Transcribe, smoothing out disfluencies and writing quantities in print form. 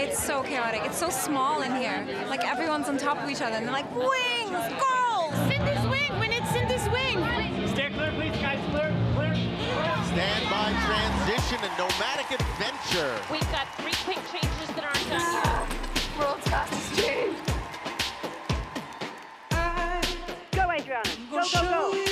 It's so chaotic. It's so small in here. Like everyone's on top of each other and they're like, wings, girls! Cinder's wing, we need Cinder's wing! Stand clear, please, guys, clear. Standby transition and nomadic adventure. We've got 3 quick changes that aren't done yet. World's fastest change. Go, Adriana. Go, go, go.